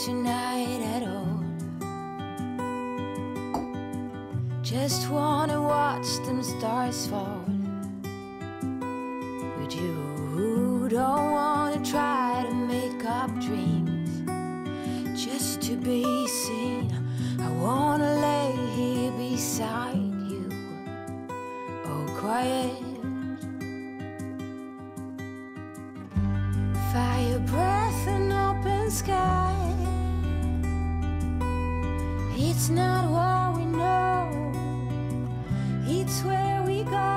tonight at all. Just wanna watch them stars fall. But you don't wanna try to make up dreams just to be seen. I wanna lay here beside you, all quiet. Fire breath and open sky. It's not what we know, it's where we go.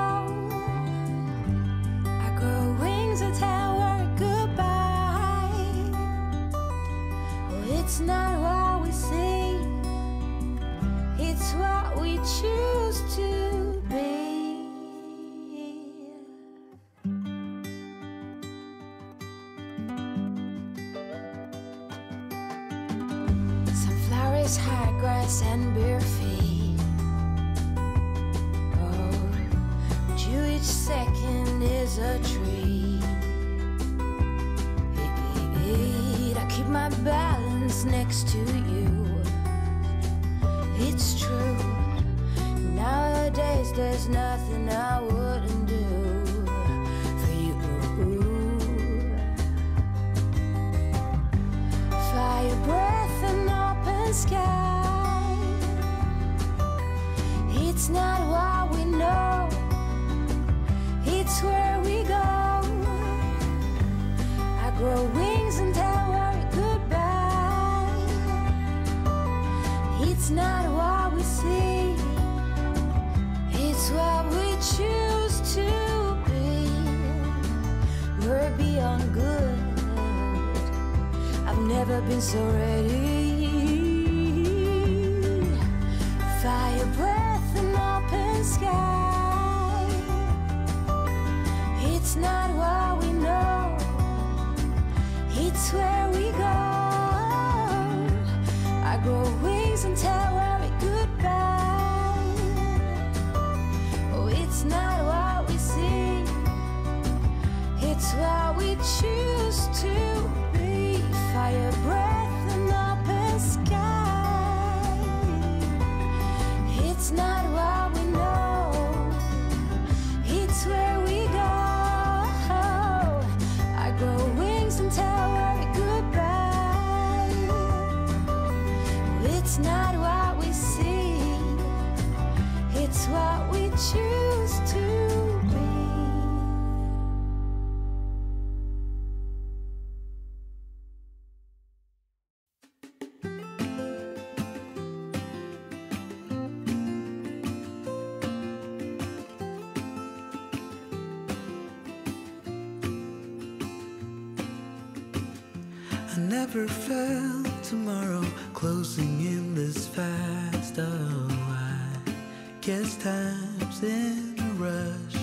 I grow wings and tell her goodbye. Oh, it's not what we see, it's what we choose to be. Sunflowers, high grass and bare feet. Oh, but you each second is a treat. I keep my balance next to you. It's true, nowadays there's nothing I wouldn't do for you. Fire breath and open sky. It's not what we know, it's where we go. I grow wings and tell her goodbye. It's not what we see, it's what we choose to be. We're beyond good, I've never been so ready. Fire breath and open sky. It's not what we know, it's where we go. I grow wings and tell her goodbye. Oh, it's not what we see, it's what we choose to be. Fire breath and open sky. It's not what we know, it's where we go. I grow wings and tell her goodbye. It's not what we see, it's what we choose to be. I never felt tomorrow closing in this fast. Oh, I guess time's in a rush.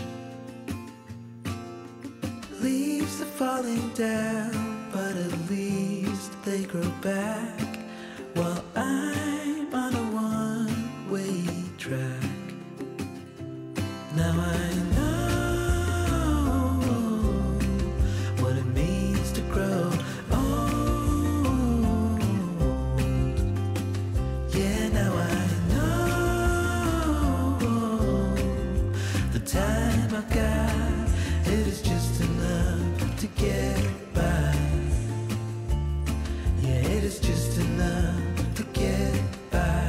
Leaves are falling down, but at least they grow back, while I'm on a one-way track. Now I know what it means to grow. Time I've got, it is just enough to get by. Yeah, it is just enough to get by.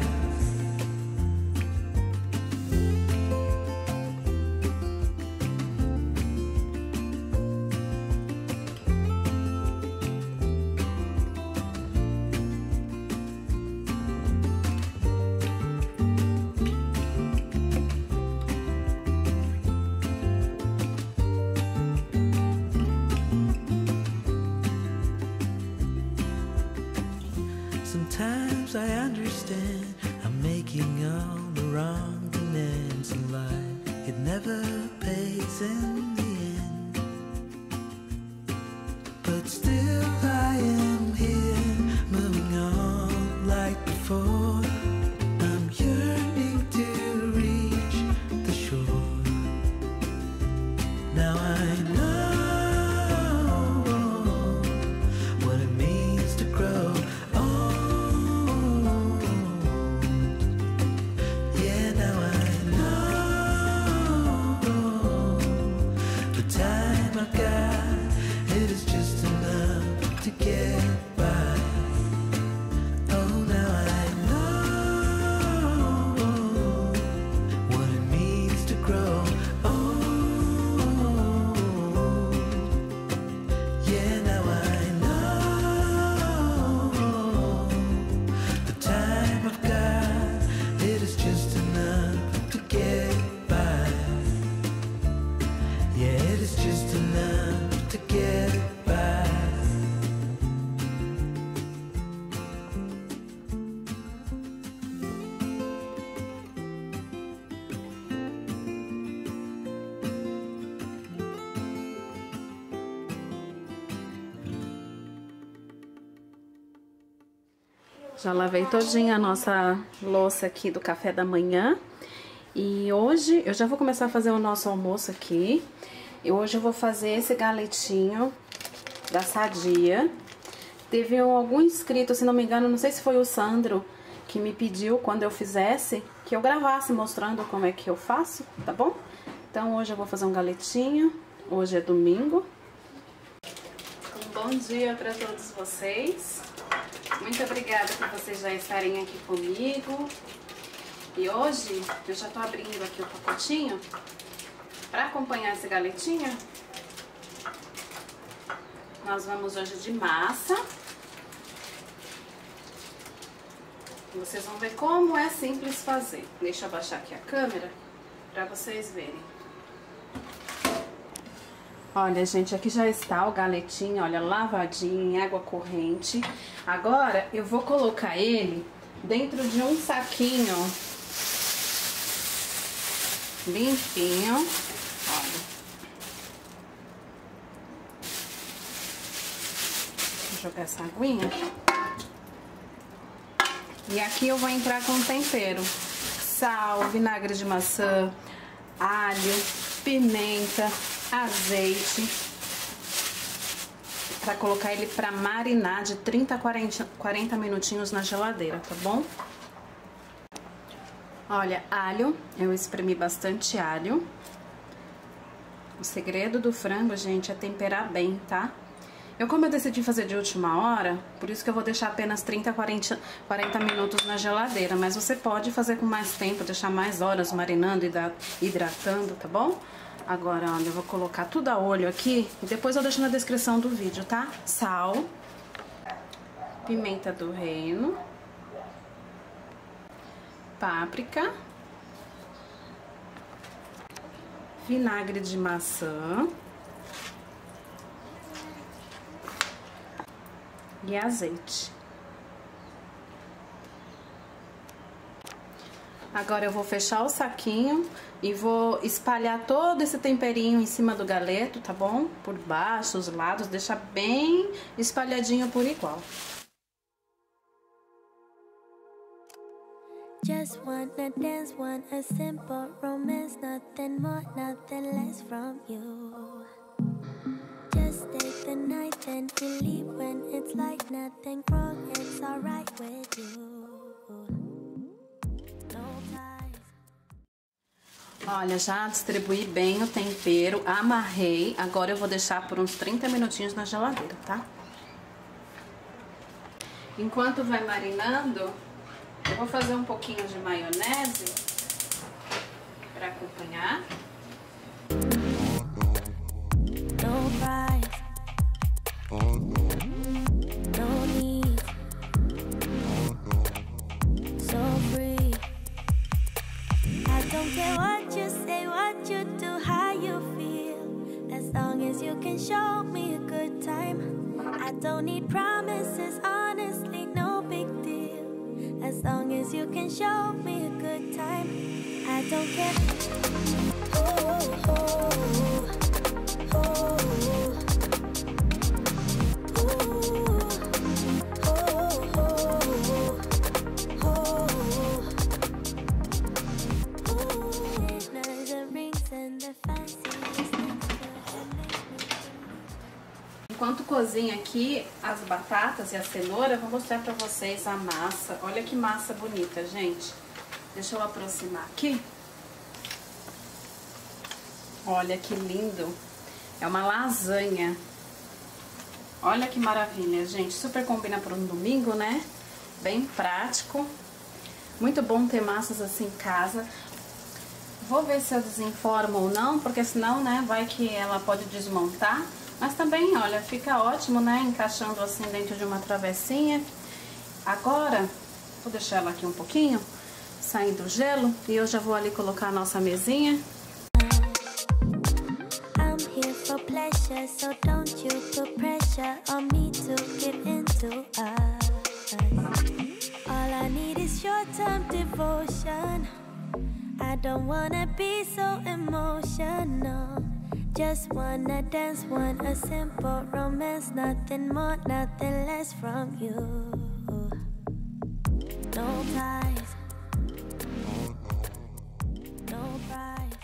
Sometimes I understand I'm making all the wrong demands in life. It never pays in the end, but still I am here, moving on like before. I'm yearning to reach the shore. Now I know what it means to grow. Oh, Já lavei todinha a nossa louça aqui do café da manhã. E hoje eu já vou começar a fazer o nosso almoço aqui. E hoje eu vou fazer esse galetinho da Sadia. Teve algum inscrito, se não me engano, não sei se foi o Sandro, que me pediu quando eu fizesse, que eu gravasse mostrando como é que eu faço, tá bom? Então hoje eu vou fazer um galetinho. Hoje é domingo. Um bom dia para todos vocês. Muito obrigada por vocês já estarem aqui comigo. E hoje eu já tô abrindo aqui o pacotinho para acompanhar esse galetinho. Nós vamos hoje de massa. Vocês vão ver como é simples fazer. Deixa eu abaixar aqui a câmera para vocês verem. Olha, gente, aqui já está o galetinho, olha, lavadinho em água corrente. Agora eu vou colocar ele dentro de um saquinho limpinho. Olha. Vou jogar essa aguinha. E aqui eu vou entrar com tempero: sal, vinagre de maçã, alho, pimenta, azeite, para colocar ele para marinar de 30 a 40 minutinhos na geladeira, tá bom? Olha, alho, eu espremi bastante alho. O segredo do frango, gente, é temperar bem, tá? Como eu decidi fazer de última hora, por isso que eu vou deixar apenas 30 a 40 minutos na geladeira. Mas você pode fazer com mais tempo, deixar mais horas marinando e hidratando, tá bom? Agora, olha, eu vou colocar tudo a olho aqui e depois eu deixo na descrição do vídeo, tá? Sal, pimenta do reino, páprica, vinagre de maçã e azeite. Agora eu vou fechar o saquinho e vou espalhar todo esse temperinho em cima do galeto, tá bom? Por baixo, os lados, deixar bem espalhadinho por igual. Just wanna dance, want a simple romance, nothing more, nothing less from you. Just take the night and we leave when it's like nothing wrong, it's alright with you. Olha, já distribuí bem o tempero, amarrei. Agora eu vou deixar por uns 30 minutinhos na geladeira, tá? Enquanto vai marinando, eu vou fazer um pouquinho de maionese para acompanhar. Don't care what you say, what you do, how you feel. As long as you can show me a good time. I don't need promises, honestly, no big deal. As long as you can show me a good time. I don't care. Oh, oh, oh, oh. Enquanto cozinha aqui as batatas e a cenoura, eu vou mostrar pra vocês a massa. Olha que massa bonita, gente. Deixa eu aproximar aqui. Olha que lindo. É uma lasanha. Olha que maravilha, gente. Super combina para um domingo, né? Bem prático. Muito bom ter massas assim em casa. Vou ver se eu desenformo ou não, porque senão, né, vai que ela pode desmontar. Mas também, olha, fica ótimo, né, encaixando assim dentro de uma travessinha. Agora, vou deixar ela aqui um pouquinho, saindo o gelo, e eu já vou ali colocar a nossa mesinha. I'm here for pleasure, so don't you put pressure on me to give into us. All I need is short-term devotion. I don't wanna be so emotional. Just wanna dance, want a simple romance, nothing more, nothing less from you. no ties, no prize.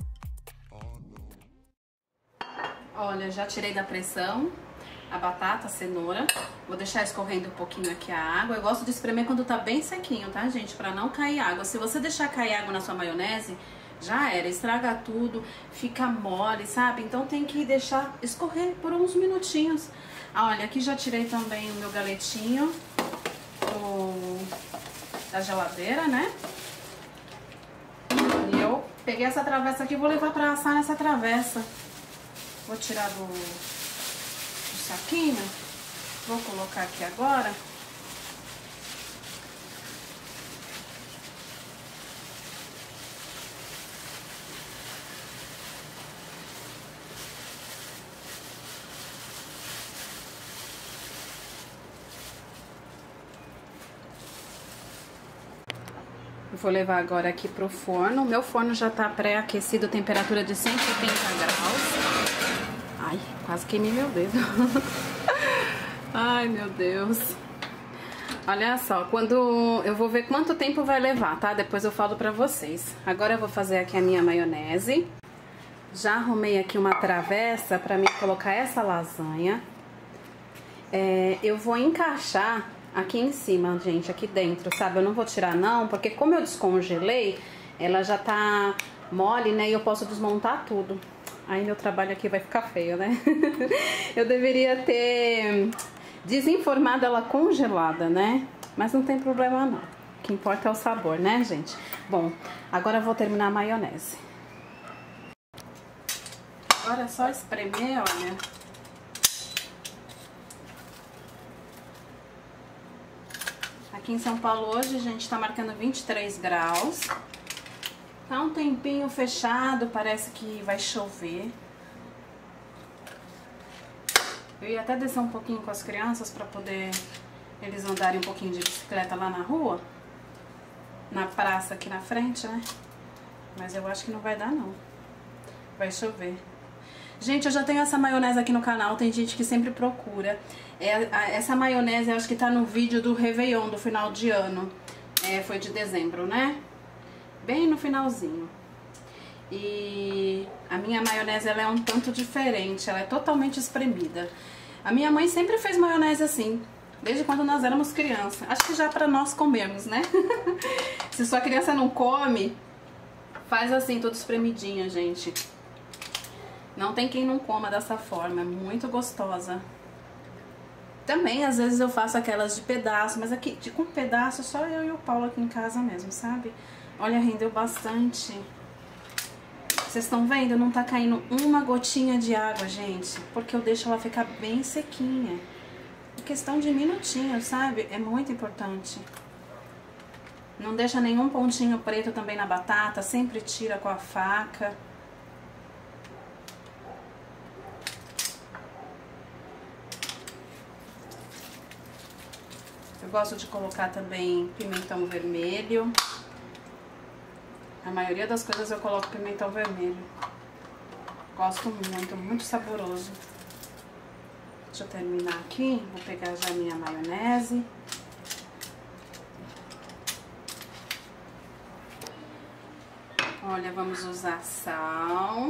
Olha, já tirei da pressão a batata, a cenoura. Vou deixar escorrendo um pouquinho aqui a água. Eu gosto de espremer quando tá bem sequinho, tá, gente? Pra não cair água. Se você deixar cair água na sua maionese, já era, estraga tudo, fica mole, sabe? Então tem que deixar escorrer por uns minutinhos. Olha, aqui já tirei também o meu galetinho da geladeira, né? E eu peguei essa travessa aqui e vou levar pra assar nessa travessa. Vou tirar do saquinho. Vou colocar aqui agora. Eu vou levar agora aqui pro forno. O meu forno já tá pré-aquecido, temperatura de 180 graus. Ai, quase queimei meu dedo. Ai, meu Deus. Olha só, quando eu vou ver quanto tempo vai levar, tá? Depois eu falo pra vocês. Agora eu vou fazer aqui a minha maionese. Já arrumei aqui uma travessa pra mim colocar essa lasanha. Eu vou encaixar aqui em cima, gente, aqui dentro, sabe? Eu não vou tirar não, porque como eu descongelei, ela já tá mole, né? E eu posso desmontar tudo. Aí meu trabalho aqui vai ficar feio, né? Eu deveria ter desenformado ela congelada, né? Mas não tem problema não. O que importa é o sabor, né, gente? Bom, agora eu vou terminar a maionese. Agora é só espremer, olha. Aqui em São Paulo hoje, gente, tá marcando 23 graus. Tá um tempinho fechado, parece que vai chover. Eu ia até descer um pouquinho com as crianças pra poder eles andarem um pouquinho de bicicleta lá na rua. Na praça aqui na frente, né? Mas eu acho que não vai dar, não. Vai chover. Gente, eu já tenho essa maionese aqui no canal, tem gente que sempre procura. Essa maionese, eu acho que tá no vídeo do Réveillon, do final de ano. Foi de dezembro, né? Bem no finalzinho. E a minha maionese, ela é um tanto diferente, ela é totalmente espremida. A minha mãe sempre fez maionese assim, desde quando nós éramos crianças. Acho que já pra nós comermos, né? Se sua criança não come, faz assim, tudo espremidinha, gente. Não tem quem não coma dessa forma, é muito gostosa. Também, às vezes, eu faço aquelas de pedaço, mas aqui, com pedaço, só eu e o Paulo aqui em casa mesmo, sabe? Olha, rendeu bastante. Vocês estão vendo? Não tá caindo uma gotinha de água, gente, porque eu deixo ela ficar bem sequinha. Em questão de minutinhos, sabe? É muito importante. Não deixa nenhum pontinho preto também na batata, sempre tira com a faca. Eu gosto de colocar também pimentão vermelho. A maioria das coisas eu coloco pimentão vermelho. Gosto muito, muito saboroso. Deixa eu terminar aqui. Vou pegar já a minha maionese. Olha, vamos usar sal.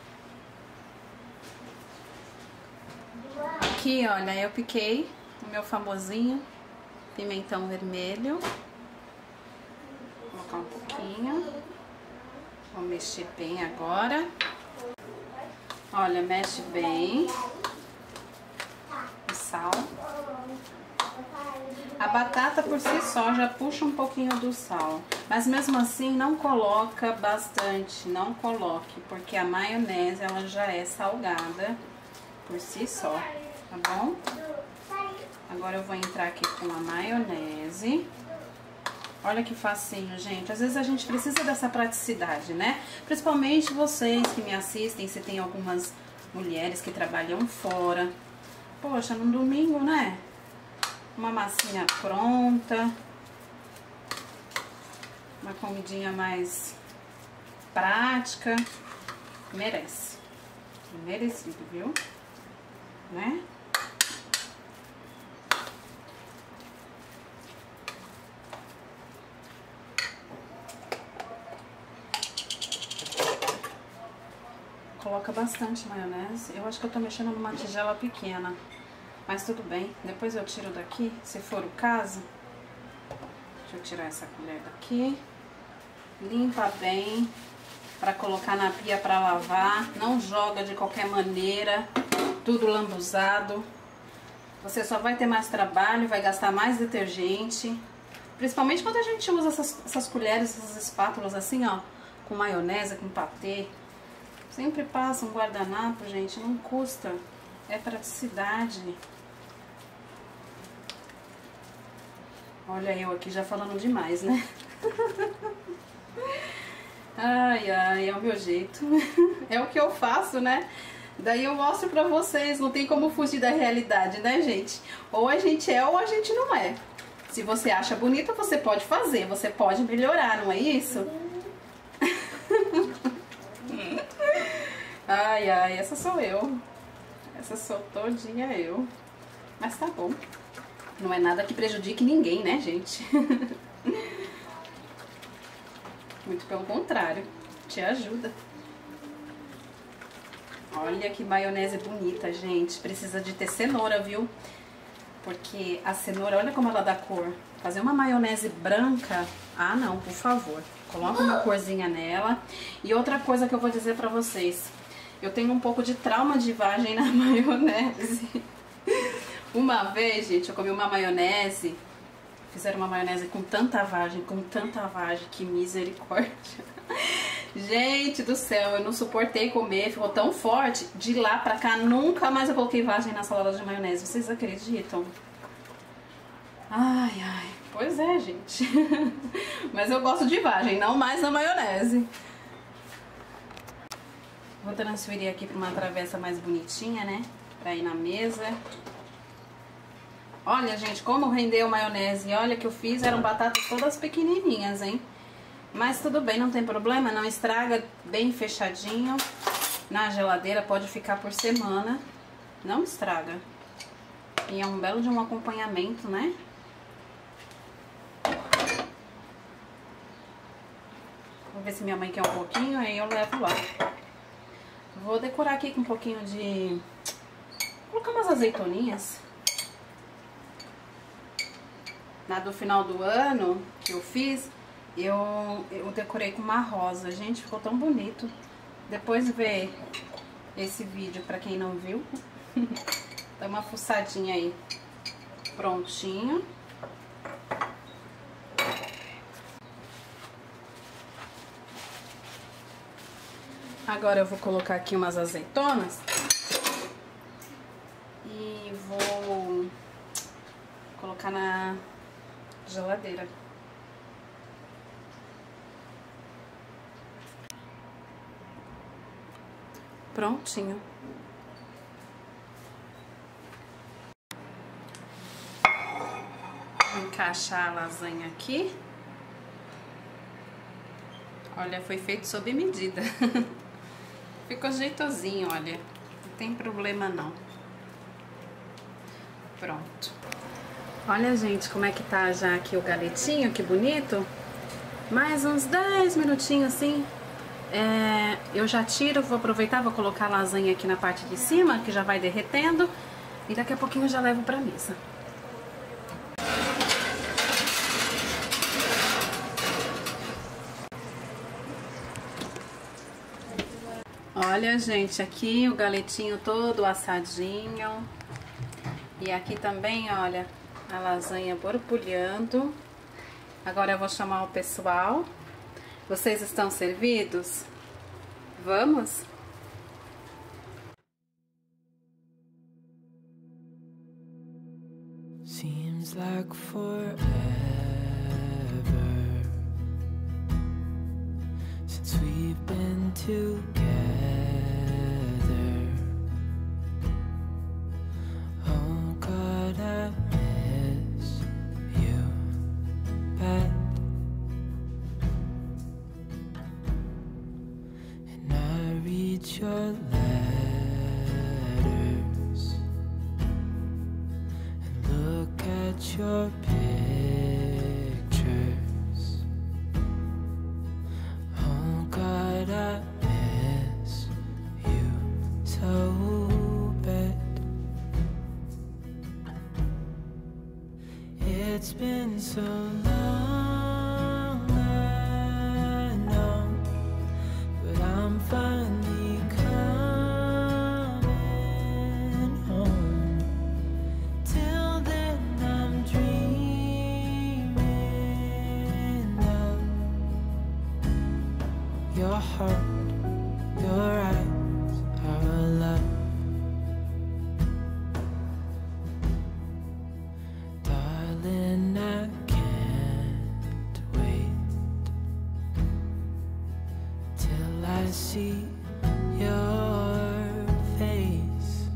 Aqui, olha, eu piquei o meu famosinho pimentão vermelho. Vou colocar um pouquinho. Vou mexer bem agora. Olha, mexe bem. O sal. A batata por si só já puxa um pouquinho do sal. Mas mesmo assim não coloca bastante. Não coloque, porque a maionese ela já é salgada por si só, tá bom? Agora eu vou entrar aqui com a maionese. Olha que facinho, gente. Às vezes a gente precisa dessa praticidade, né? Principalmente vocês que me assistem, se tem algumas mulheres que trabalham fora. Poxa, no domingo, né? Uma massinha pronta. Uma comidinha mais prática. Merece. Merecido, viu? Né? coloca bastante maionese. Eu acho que eu tô mexendo numa tigela pequena. Mas tudo bem. Depois eu tiro daqui, se for o caso. Deixa eu tirar essa colher daqui. Limpa bem para colocar na pia para lavar. Não joga de qualquer maneira, tudo lambuzado. Você só vai ter mais trabalho, vai gastar mais detergente. Principalmente quando a gente usa essas colheres, essas espátulas assim, ó, com maionese, com patê. Sempre passa um guardanapo, gente, não custa. É praticidade. Olha eu aqui já falando demais, né? Ai, ai, é o meu jeito. É o que eu faço, né? Daí eu mostro pra vocês, não tem como fugir da realidade, né, gente? Ou a gente é ou a gente não é. Se você acha bonita, você pode fazer, você pode melhorar, não é isso? Ai, ai, essa sou eu. Essa sou todinha eu. Mas tá bom. Não é nada que prejudique ninguém, né, gente? Muito pelo contrário, te ajuda. Olha que maionese bonita, gente. Precisa de ter cenoura, viu? Porque a cenoura, olha como ela dá cor. Fazer uma maionese branca, ah não, por favor. Coloca uma corzinha nela. E outra coisa que eu vou dizer pra vocês. Eu tenho um pouco de trauma de vagem na maionese. Uma vez, gente, eu comi uma maionese. Fizeram uma maionese com tanta vagem, que misericórdia. Gente do céu, eu não suportei comer, ficou tão forte. De lá pra cá, nunca mais eu coloquei vagem na salada de maionese. Vocês acreditam? Ai, ai. Pois é, gente. Mas eu gosto de vagem, não mais na maionese. Vou transferir aqui pra uma travessa mais bonitinha, né? Pra ir na mesa. Olha, gente, como rendeu maionese. Olha que eu fiz, eram batatas todas pequenininhas, hein? Mas tudo bem, não tem problema, não estraga, bem fechadinho. Na geladeira pode ficar por semana. Não estraga. E é um belo de um acompanhamento, né? Vou ver se minha mãe quer um pouquinho, aí eu levo lá. Vou decorar aqui com um pouquinho de... Vou colocar umas azeitoninhas. Na do final do ano que eu fiz, eu decorei com uma rosa. Gente, ficou tão bonito. Depois vê esse vídeo pra quem não viu. Dá uma fuçadinha aí. Prontinho. Agora eu vou colocar aqui umas azeitonas. E vou colocar na geladeira. Prontinho. Vou encaixar a lasanha aqui. Olha, foi feito sob medida. Ficou jeitosinho, olha. Não tem problema não. Pronto. Olha, gente, como é que tá já aqui o galetinho, que bonito. Mais uns 10 minutinhos assim. Eu já tiro, vou aproveitar, vou colocar a lasanha aqui na parte de cima, que já vai derretendo. E daqui a pouquinho eu já levo pra mesa. Olha, gente, aqui o galetinho todo assadinho. E aqui também, olha, a lasanha borbulhando. Agora eu vou chamar o pessoal. Vocês estão servidos? Vamos? Seems like forever since we've been together. Oh God, I miss you bad. And I read your letters and look at your pictures. Oh God, I miss you so long, I know, but I'm finally coming home. Till then I'm dreaming of your heart, your eyes, our love. Darling, I can't wait till I see your face.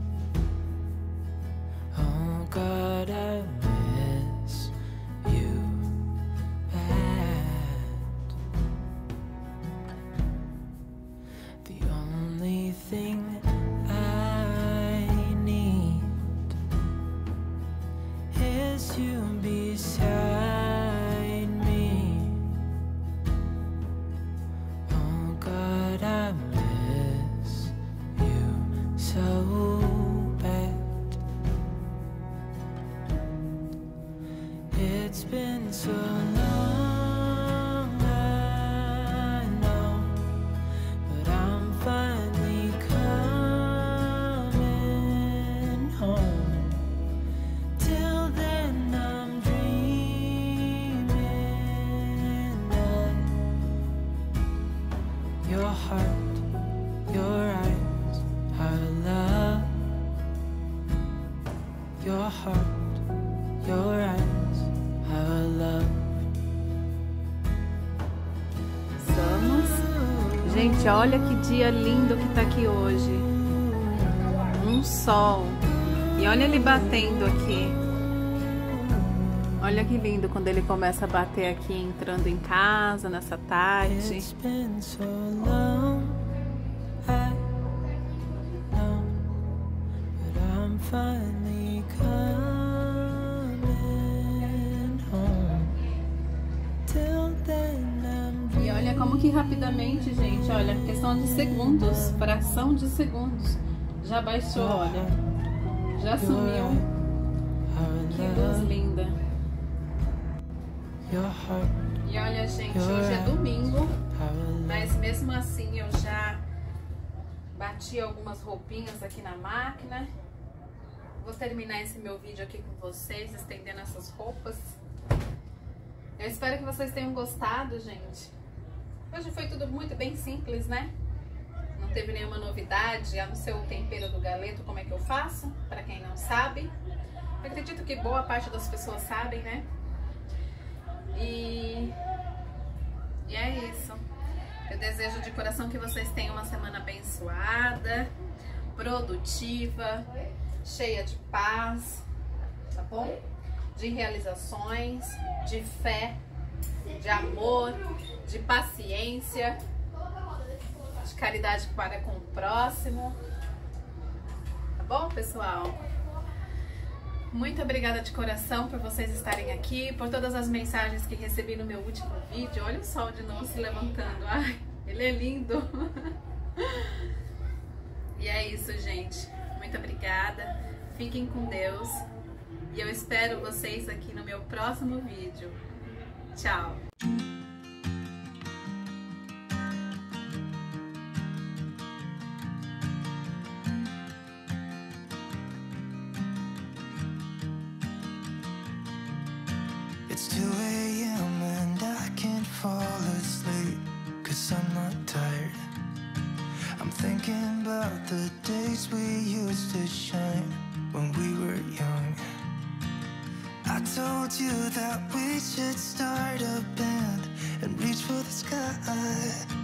Oh God, I miss you bad. The only thing I need is you beside me. Oh God, I miss you so bad. It's been so long, I know, but I'm finally coming home. Till then I'm dreaming of your heart, your eyes, our love. Your heart, your eyes, our love. Vamos. Gente, olha que dia lindo que tá aqui hoje. Um sol. E olha ele batendo aqui. Olha que lindo quando ele começa a bater aqui, entrando em casa nessa tarde. It's been so long, I know, but I'm finally coming home. Till then I'm E olha como que rapidamente, gente, olha, questão de segundos, fração de segundos, já baixou, olha, já sumiu. Que luz linda. your heart, E olha, gente, hoje é domingo, mas mesmo assim eu já bati algumas roupinhas aqui na máquina. Vou terminar esse meu vídeo aqui com vocês, estendendo essas roupas. Eu espero que vocês tenham gostado, gente. Hoje foi tudo muito bem simples, né? Não teve nenhuma novidade, a não ser o tempero do galeto, como é que eu faço, pra quem não sabe. Eu acredito que boa parte das pessoas sabem, né? E é isso. Eu desejo de coração que vocês tenham uma semana abençoada, produtiva, cheia de paz, tá bom? De realizações, de fé, de amor, de paciência, de caridade para com o próximo. Tá bom, pessoal? Muito obrigada de coração por vocês estarem aqui, por todas as mensagens que recebi no meu último vídeo. Olha o sol de novo se levantando. Ai, ele é lindo. E é isso, gente. Muito obrigada. Fiquem com Deus. E eu espero vocês aqui no meu próximo vídeo. Tchau! It's 2 a.m. and I can't fall asleep, 'cause I'm not tired. I'm thinking about the days we used to shine when we were young. I told you that we should start a band and reach for the sky.